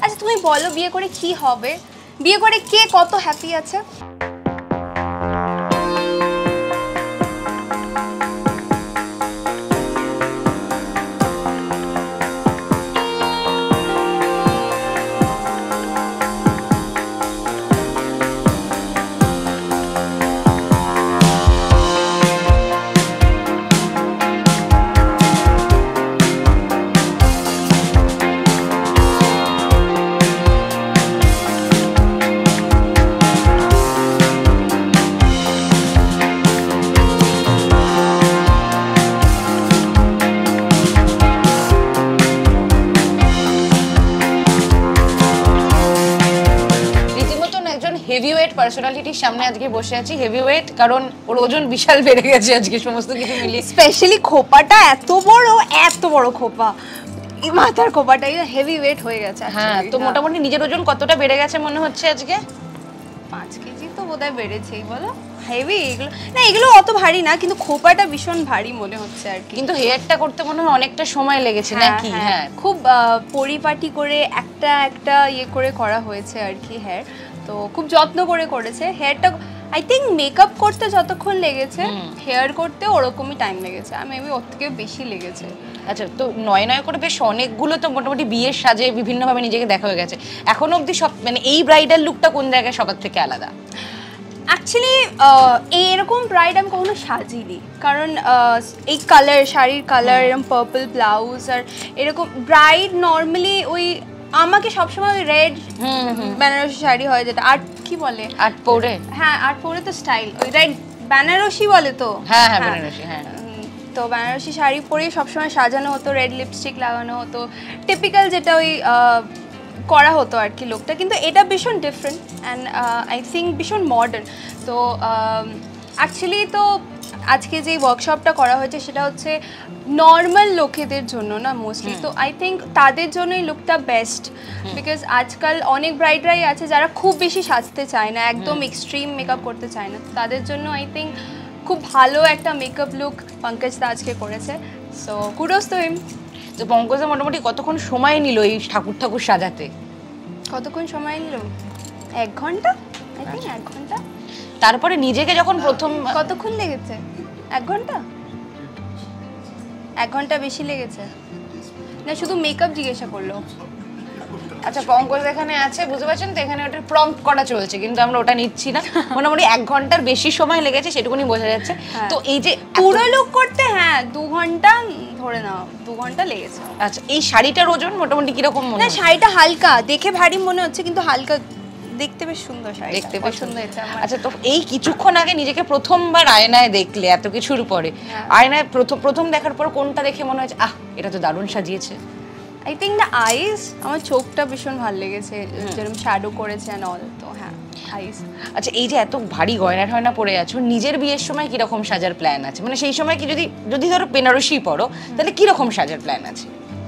আচ্ছা তুমি বলো বিয়ে করে কি হবে, বিয়ে করে কে কত হ্যাপি আছে? হেভিওয়েট পার্সোনালিটির সামনে আজকে বসে আছি। হেভিওয়েট কারণ ওর ওজন বিশাল বেড়ে গেছে আজকে সমস্ত কিছু মিলিয়ে, স্পেশালি খোপাটা এত বড় খোপা, এই মাথার খোপাটা হেভিওয়েট হয়ে গেছে। হ্যাঁ, তো মোটামুটি নিজের ওজন কতটা বেড়ে গেছে মনে হচ্ছে আজকে? 5 কেজি তো বোধহয় বেড়েছেই। বলো হেভি এগুলো না, এগুলো অত ভারী না, কিন্তু খোপাটা ভীষণ ভারী মনে হচ্ছে আর কি। কিন্তু হেয়ারটা করতে মনে হয় অনেকটা সময় লেগেছে নাকি? হ্যাঁ, খুব পরিপাটি করে একটা ইয়ে করে করা হয়েছে আর কি হেয়ার, তো খুব যত্ন করে করেছে হেয়ারটা। আই থিঙ্ক মেকআপ করতে যতক্ষণ লেগেছে হেয়ার করতে ওরকমই টাইম লেগেছে, আর মেবি ওর থেকে বেশি লেগেছে। আচ্ছা, তো নয় করে বেশ অনেকগুলো তো মোটামুটি বিয়ের সাজে বিভিন্নভাবে নিজেকে দেখা হয়ে গেছে। এখন অবধি সব মানে এই ব্রাইডাল লুকটা কোন জায়গায় সবার থেকে আলাদা? অ্যাকচুয়ালি এরকম ব্রাইড আমি কখনো সাজিনি, কারণ এই কালার, শাড়ির কালার, এরকম পার্পল ব্লাউজ, আর এরকম ব্রাইড নর্মালি ওই আমাকে সবসময় রেড বেনারসি শাড়ি হয়, যেটা আর্ট কি বলে, আর্ট পরে। হ্যাঁ, আর্ট পরে তো স্টাইল ওই রেড বেনারসি বলে তো। হ্যাঁ হ্যাঁ, বেনারসি। হ্যাঁ, তো বেনারসি শাড়ি পরে সবসময় সাজানো হতো, রেড লিপস্টিক লাগানো হতো, টিপিক্যাল যেটা ওই করা হতো আর কি লুকটা। কিন্তু এটা ভীষণ ডিফারেন্ট অ্যান্ড আই থিঙ্ক ভীষণ মডার্ন। তো অ্যাকচুয়ালি তো আজকে যে ওয়ার্কশপটা করা হয়েছে সেটা হচ্ছে নর্মাল লোকেদের জন্য না মোস্টলি, তো আই থিঙ্ক তাদের জন্যই লুকটা বেস্ট, বিকজ আজকাল অনেক ব্রাইডরাই আছে যারা খুব বেশি সাজতে চায় না, একদম এক্সট্রিম মেকআপ করতে চায় না, তাদের জন্য আই থিঙ্ক খুব ভালো একটা মেকআপ লুক পঙ্কজ দা আজকে করেছে। So kudos to him. তো পঙ্কজা মোটামুটি কতক্ষণ সময় নিল এই ঠাকুর সাজাতে? কতক্ষণ সময় নিল? 1 ঘন্টা, আই থিঙ্ক 1 ঘন্টা। তারপরে নিজেকে যখন প্রথম কতক্ষণ লেগেছে? 1 ঘন্টা, 1 ঘন্টা বেশি লেগেছে না, শুধু মেকআপ জিজ্ঞাসা করলো। আচ্ছা, পঙ্কজ এখানে আছে, বুঝতে পারছেন তো, এখানে ওটা প্রম্পট করা চলছে, কিন্তু আমরা ওটা নিচ্ছি না। মোটামুটি 1 ঘন্টার বেশি সময় লেগেছে, সেটুকুনি বোঝা যাচ্ছে। তো এই যে পুরো লুক করতে 2 ঘন্টা ধরে নাও, 2 ঘন্টা লেগেছে। আচ্ছা, এই শাড়িটার ওজন মোটামুটি কিরকম মনে হয়? না, শাড়িটা হালকা, দেখে ভারী মনে হচ্ছে কিন্তু হালকা, দেখতে বেশ সুন্দর শাড়ি, দেখতে বেশ সুন্দর হয়েছে আমার। আচ্ছা, তো এই কিছুক্ষণ আগে নিজেকে প্রথমবার আয়নায় দেখলে, এত কিছুর পরে আয়নায় প্রথম দেখার পর কোনটা দেখে মনে হচ্ছে আহ এটা তো দারুণ সাজিয়েছে? আই থিঙ্ক দ্য আইস, আমার চোখটা ভীষণ ভালো লেগেছে, যেরকম শ্যাডো করেছে অ্যান্ড অল, তো হ্যাঁ আইস। আচ্ছা, এই যে এত ভারী গয়না পরে আছো, নিজের বিয়ের সময় কিরকম সাজার প্ল্যান আছে? মানে সেই সময় কি যদি ধরো বেনারসি পরো, তাহলে কিরকম সাজার প্ল্যান আছে?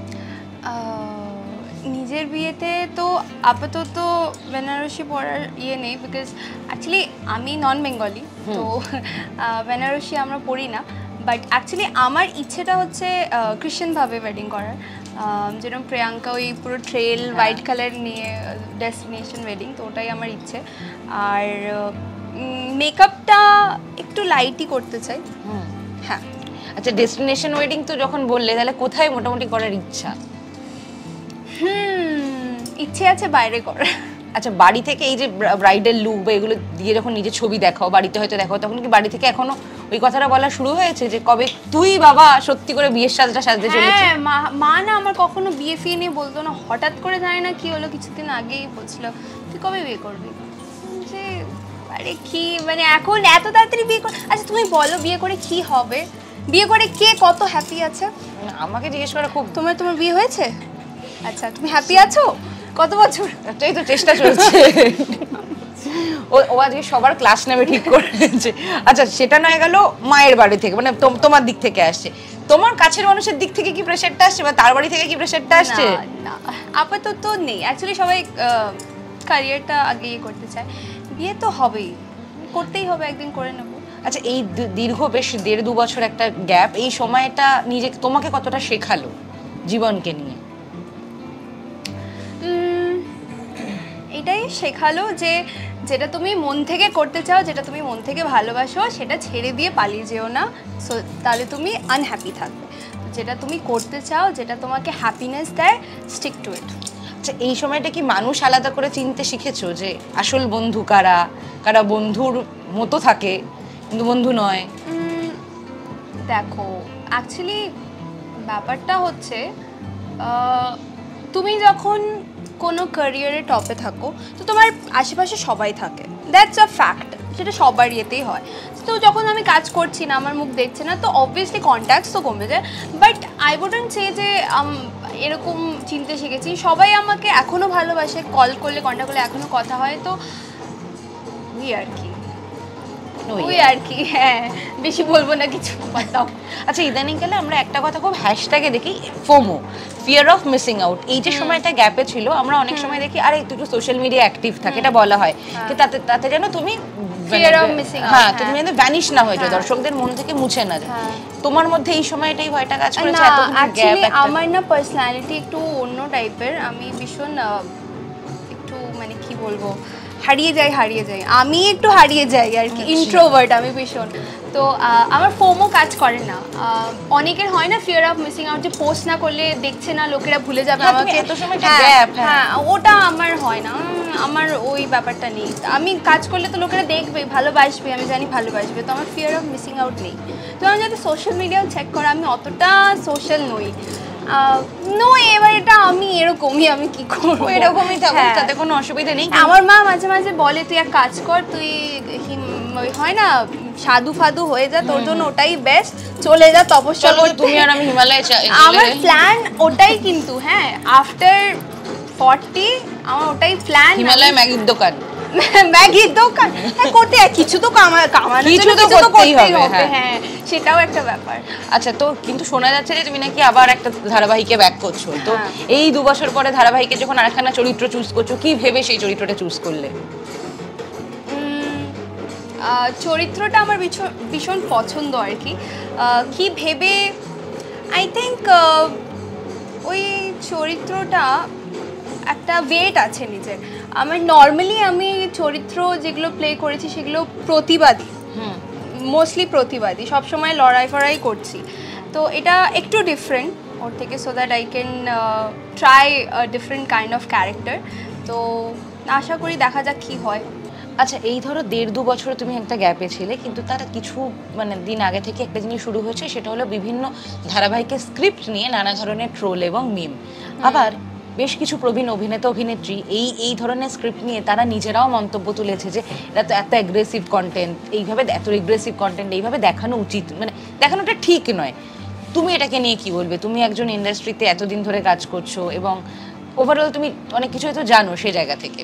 নিজের বিয়েতে তো আপাতত বেনারসি পরার ইয়ে নেই, বিকজ অ্যাকচুয়ালি আমি নন বেঙ্গলি, তো বেনারসি আমরা পরি না। বাট অ্যাকচুয়ালি আমার ইচ্ছেটা হচ্ছে খ্রিশ্চানভাবে ওয়েডিং করার, যেরকম প্রিয়াঙ্কা ওই পুরো ট্রেল হোয়াইট কালার নিয়ে ডেস্টিনেশন ওয়েডিং, তো ওটাই আমার ইচ্ছে। আর মেকআপটা একটু লাইটই করতে চাই। হ্যাঁ। আচ্ছা, ডেস্টিনেশন ওয়েডিং তো যখন বললে, তাহলে কোথায় মোটামুটি করার ইচ্ছা? ইচ্ছে আছে বাইরে করার। আচ্ছা, বাড়ি থেকে এই যে ব্রাইডাল লুক বা এগুলো দিয়ে যখন নিজের ছবি দেখাও, বাড়িতে হয়তো দেখাও, তখন কি বাড়ি থেকে এখনো ওই কথাটা বলা শুরু হয়েছে যে কবে তুই বাবা সত্যি করে বিয়ের সাজটা সাজতে চলেছিস? হ্যাঁ, মা না আমার কখনো বিয়ে ফিয়ে নিয়ে বলতো না, হঠাৎ করে জানি না কি হলো, কিছুদিন আগেই বলছিল তুই কবে বিয়ে করবি, যে আরে কি মানে এখন এত তাড়াতাড়ি বিয়ে কর। আচ্ছা তুমি বলো বিয়ে করে কি হবে, বিয়ে করে কে কত হ্যাপি আছে? আমাকে জিজ্ঞেস করা খুব। তোমার বিয়ে হয়েছে? আচ্ছা, তুমি হ্যাপি আছো? কত বছর? এই তো চেষ্টা চলছে। ও আজকে সবার ক্লাস নেবে ঠিক করেছে। আচ্ছা, সেটা নয় গেল মায়ের বাড়ি থেকে, মানে তোমার দিক থেকে আসছে। তোমার কাছের মানুষের দিক থেকে কি প্রেশারটা আসছে, বা তার বাড়ি থেকে কি প্রেশারটা আসছে? না, আপাতত নেই। অ্যাকচুয়ালি সবাই ক্যারিয়ারটা আগে করতে চায়, বিয়ে তো হবেই, করতেই হবে, একদিন করে নেব। আচ্ছা, এই দীর্ঘ বেশ 1.5-2 বছর একটা গ্যাপ, এই সময়টা তোমাকে কতটা শেখালো জীবনকে নিয়ে? এটাই শেখালো যে যেটা তুমি মন থেকে করতে চাও, যেটা তুমি মন থেকে ভালোবাসো, সেটা ছেড়ে দিয়ে পালিয়ে যেও না, সো তাহলে তুমি আনহ্যাপি থাকবে। যেটা তুমি করতে চাও, যেটা তোমাকে হ্যাপিনেস দেয়, স্টিক টু ইট। আচ্ছা, এই সময়টা কি মানুষ আলাদা করে চিনতে শিখেছো যে আসল বন্ধু কারা, কারা বন্ধুর মতো থাকে কিন্তু বন্ধু নয়? দেখো, অ্যাকচুয়ালি ব্যাপারটা হচ্ছে তুমি যখন কোনো ক্যারিয়ারে টপে থাকো তো তোমার আশেপাশে সবাই থাকে, দ্যাটস আ ফ্যাক্ট, সেটা সবার ইয়েতেই হয়। তো যখন আমি কাজ করছি না, আমার মুখ দেখছে না, তো অবভিয়াসলি কন্ট্যাক্টস তো কমে যায়, বাট আই উডন্ট সে যে এরকম চিনতে শিখেছি। সবাই আমাকে এখনও ভালোবাসে, কল করলে কন্ট্যাক্ট করলে এখনও কথা হয়, তো ওই আর কি, ওই আর কি। হ্যাঁ, বেশি বলবো না কিছু, বাতাও। আচ্ছা, ইদানিংকালে আমরা একটা কথা খুব হ্যাশট্যাগে দেখি, FOMO, fear of missing out. এই যে সময়টা গ্যাপে ছিল, আমরা অনেক সময় দেখি আরে তুই একটু সোশ্যাল মিডিয়া অ্যাক্টিভ থাকে, এটা বলা হয়, কিন্তু তাতে যেন তুমি ফিয়ার অফ মিসিং আউট, হ্যাঁ, তুমি যেন ভ্যানিশ না হয়ে যাও, দর্শকদের মন থেকে মুছে না যায়। তোমার মধ্যে এই সময়টাই ভয়টা কাজ করেছে? না, অ্যাকচুয়ালি আমার না পার্সোনালিটি একটু অন্য টাইপের। আমি ভীষণ একটু মানে কি বলবো, হারিয়ে যাই, আমি একটু হারিয়ে যাই আর কি, ইন্ট্রোভার্ট আমি ভীষণ। তো আমার ফোমো কাজ করে না। অনেকের হয় না ফিয়ার অফ মিসিং আউট, যে পোস্ট না করলে দেখছে না, লোকেরা ভুলে যাবে আমাকে, হ্যাঁ, ওটা আমার হয় না, আমার ওই ব্যাপারটা নেই। আমি কাজ করলে তো লোকেরা দেখবে, ভালোবাসবে, আমি জানি ভালোবাসবে, তো আমার ফিয়ার অফ মিসিং আউট নেই। তো আমি যদি সোশ্যাল মিডিয়াও চেক করা, আমি অতটা সোশ্যাল নই। এবার এটা আমি এরকমই, আমি কি করবো, এরকমই থাকো, তাতে কোনো অসুবিধা নেই। আমার মা মাঝে মাঝে বলে তুই এক কাজ কর, তুই হয় না সাধু ফাধু হয়ে যা, তোর জন্য ওটাই বেস্ট, চলে যা তপস্যা করতে। তুমি আর আমি হিমালয়ে আমার প্ল্যান ওটাই, কিন্তু হ্যাঁ আফটার 40 আমার ওটাই প্ল্যান, হিমালয়ে ম্যাগির দোকান, ম্যাগির দোকান করতে, কিছু তো কামানো, কিছু তো করতেই হবে, হ্যাঁ সেটাও একটা ব্যাপার। আচ্ছা, তো কিন্তু শোনা যাচ্ছে যে তুমি নাকি আবার একটা ধারাবাহিকে ব্যাক করছো, তো এই 2 বছর পরে ধারাবাহিকে যখন আরেকখানা চরিত্র চুজ করছো, কি ভেবে সেই চরিত্রটা চুজ করলে? চরিত্রটা আমার ভীষণ পছন্দ আর কি, কি ভেবে, আই থিঙ্ক ওই চরিত্রটা একটা ওয়েট আছে নিজের। আমার নর্মালি আমি চরিত্র যেগুলো প্লে করেছি সেগুলো প্রতিবাদী, মোস্টলি প্রতিবাদী, সবসময় লড়াই ফড়াই করছি, তো এটা একটু ডিফারেন্ট ওর থেকে, so that I can try different kind of character. তো আশা করি দেখা যাক কী হয়। আচ্ছা, এই ধরো 1.5-2 বছর তুমি একটা গ্যাপে ছিলে, কিন্তু তার কিছু মানে দিন আগে থেকে একটা জিনিস শুরু হয়েছে, সেটা হলো বিভিন্ন ধারাবাহিকের স্ক্রিপ্ট নিয়ে নানা ধরনের ট্রোল এবং মিম। আবার বেশ কিছু প্রবীণ অভিনেতা অভিনেত্রী এই ধরনের স্ক্রিপ্ট নিয়ে তারা নিজেরাও মন্তব্য তুলেছে যে এটা তো এত অ্যাগ্রেসিভ কন্টেন্ট, এত এগ্রেসিভ কন্টেন্ট এইভাবে দেখানো উচিত, মানে দেখানোটা ঠিক নয়। তুমি এটাকে নিয়ে কি বলবে? তুমি একজন ইন্ডাস্ট্রিতে এতদিন ধরে কাজ করছো এবং ওভারঅল তুমি অনেক কিছু হয়তো জানো সেই জায়গা থেকে।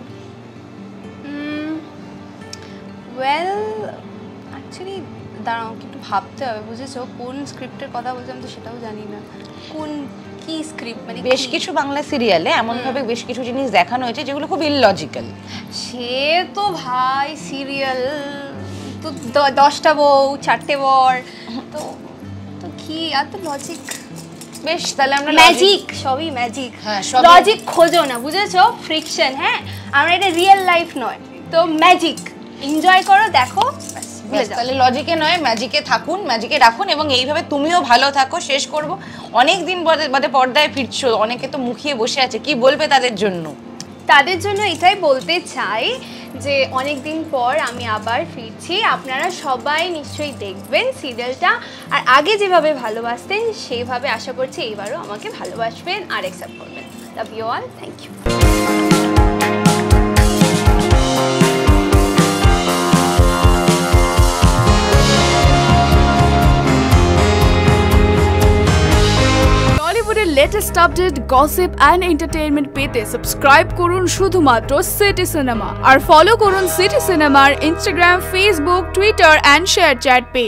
ওয়েল, অ্যাকচুয়ালি দাঁড়াও, একটু ভাবতে হবে, বুঝেছো কোন স্ক্রিপ্টের কথা বলছি, আমি তো সেটাও জানি না কোন কি স্ক্রিপ্ট। মানে বেশ কিছু বাংলা সিরিয়ালে এমনভাবে বেশ কিছু জিনিস দেখানো হয়েছে যেগুলো খুব ইললজিক্যাল। সে তো ভাই সিরিয়াল তো 10টা বউ 4টে বর, তো তো কি এত লজিক? বেশ, তাহলে আমরা ম্যাজিক, সবই ম্যাজিক, লজিক খোঁজো না, বুঝেছো? ফ্রিকশন, হ্যাঁ, আমরা এটা রিয়েল লাইফ নয়, তো ম্যাজিক এনজয় করো, দেখো, তাহলে লজিকে নয় ম্যাজিকে থাকুন, ম্যাজিকে রাখুন, এবং এইভাবে তুমিও ভালো থাকো। শেষ করব, অনেক দিন বাদে পর্দায় ফিরছো, অনেকে তো মুখিয়ে বসে আছে, কি বলবে তাদের জন্য? তাদের জন্য এটাই বলতে চাই যে অনেক দিন পর আমি আবার ফিরছি, আপনারা সবাই নিশ্চয়ই দেখবেন সিরিয়ালটা, আর আগে যেভাবে ভালোবাসতেন সেইভাবে আশা করছি এইবারও আমাকে ভালোবাসবেন আর অ্যাকসেপ্ট করবেন। Love you all, thank you. টলিউডের latest update, gossip and entertainment পেতে সাবস্ক্রাইব করুন শুধুমাত্র সিটি সিনেমা, আর ফলো করুন সিটি সিনেমার Instagram, Facebook, Twitter and ShareChat page.